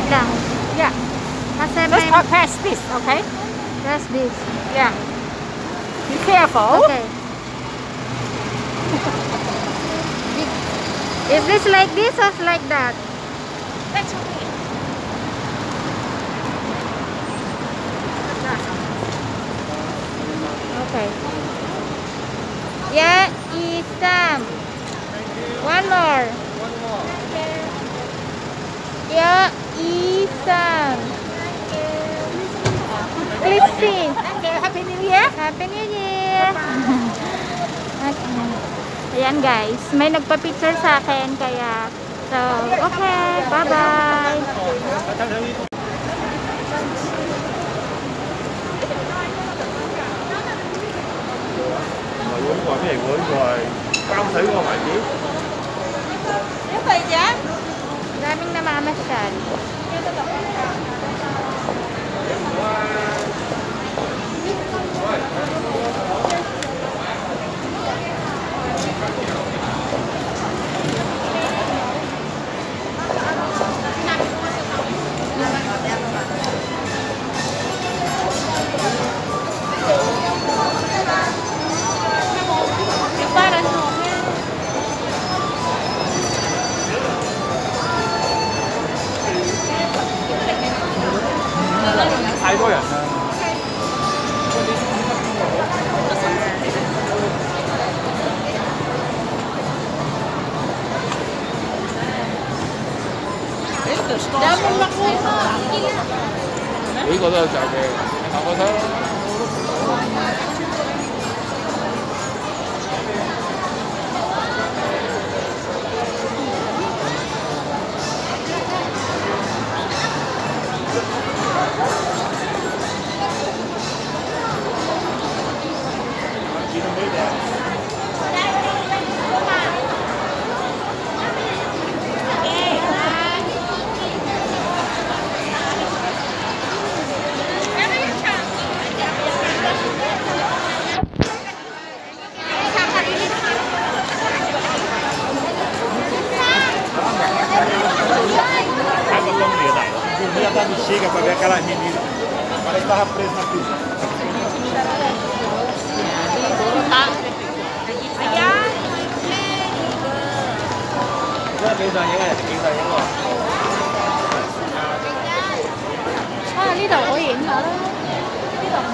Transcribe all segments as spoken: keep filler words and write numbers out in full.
down. Yeah. Kasi Let's may... talk past this, okay? That's this. Yeah. Be careful. Okay. Is this like this or like that? That's okay. Okay. Yeah, Isam. One more. One more. Yeah, Isam. Please see. Okay, Happy New Year. Happy New Year. Okay. Ayan guys, may nagpa-picture sa akin kaya so, okay, bye-bye. Rồi quấn qua cái này quấn rồi bao thử qua ngoài chị. Nếu vậy chứ? Daming namamasyal. 太多人啦。呢個都有就嘅，下個睇。Não ia dar bexiga para ver aquela menina. Parece que estava preso na prisão. Rất là kinh doanh những này, kinh doanh những rồi. À, đi đầu có hiện hả? Đi đầu.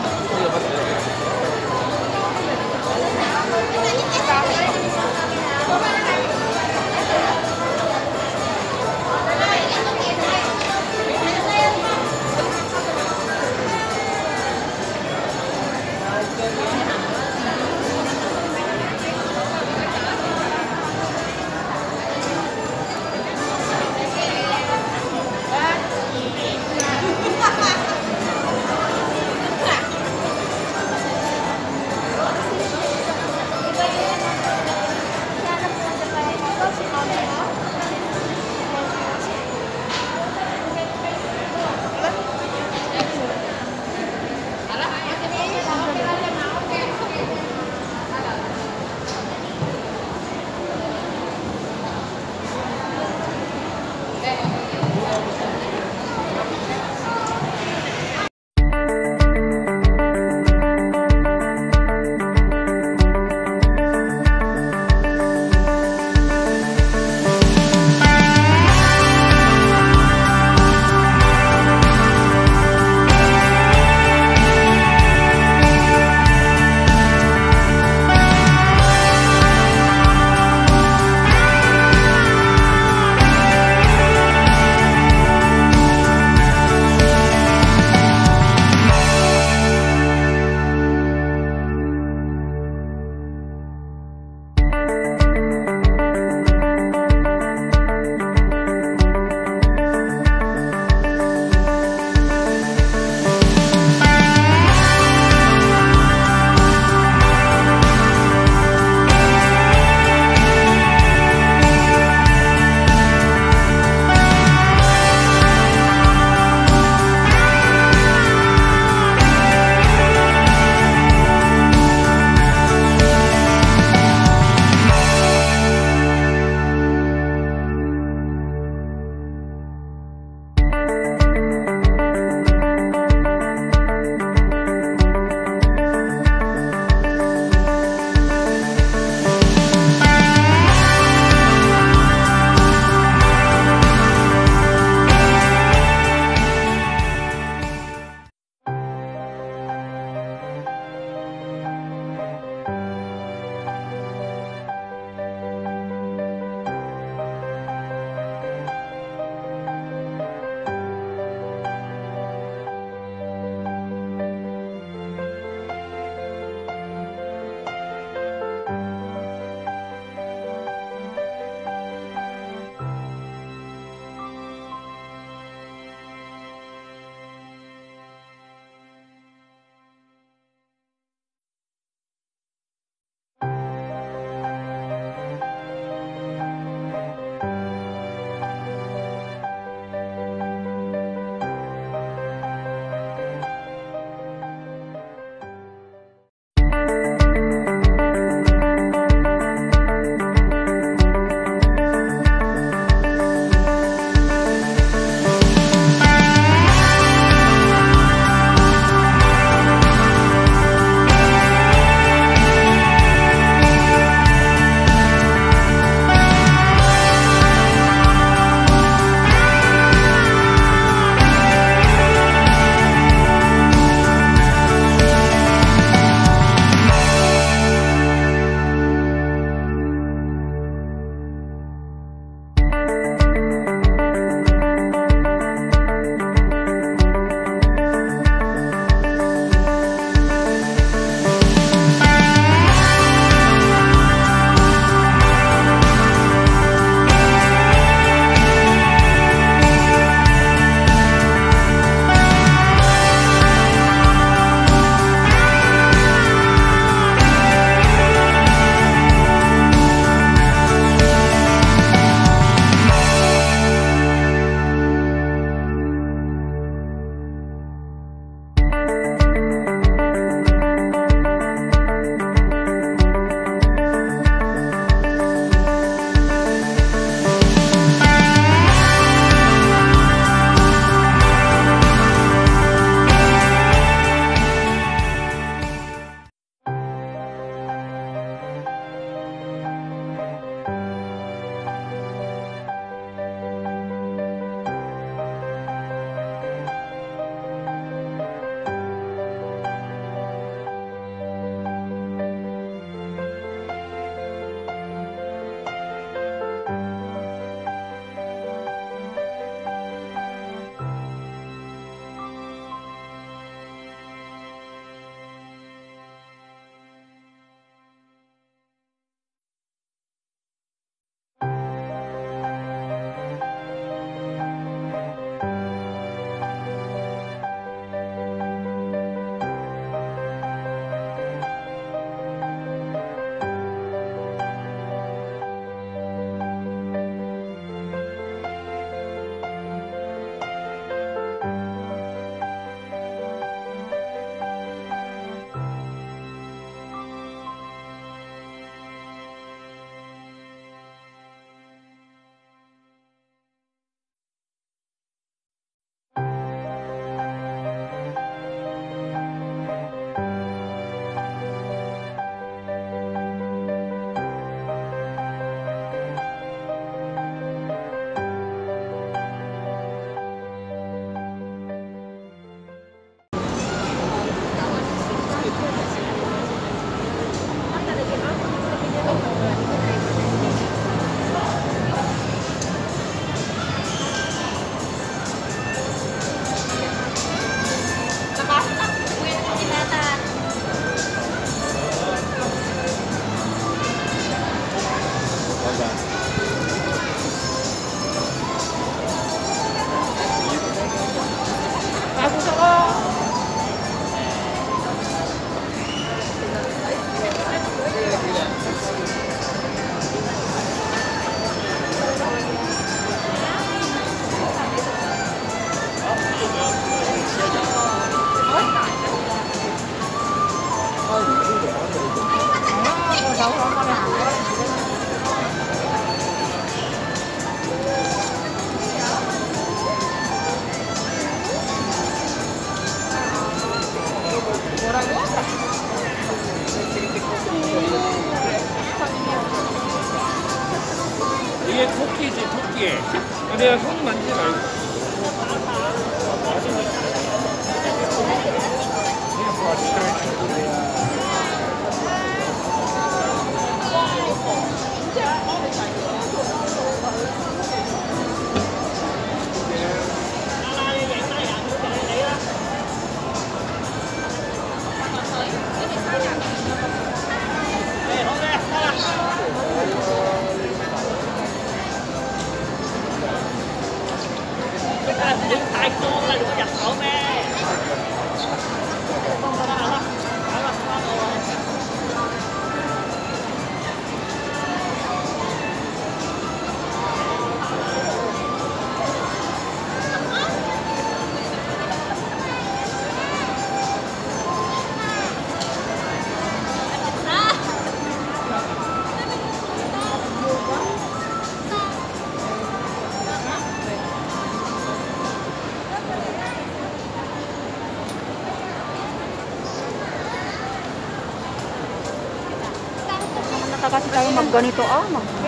đâu có con hàng đó. 이게 토끼지 토끼. 내가 손 만지지 말고. Những tại con là đừng có nhập khẩu mẹ. Basta kasi tayo magganito ah, mag-fit.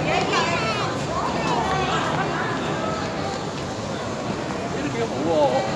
우와.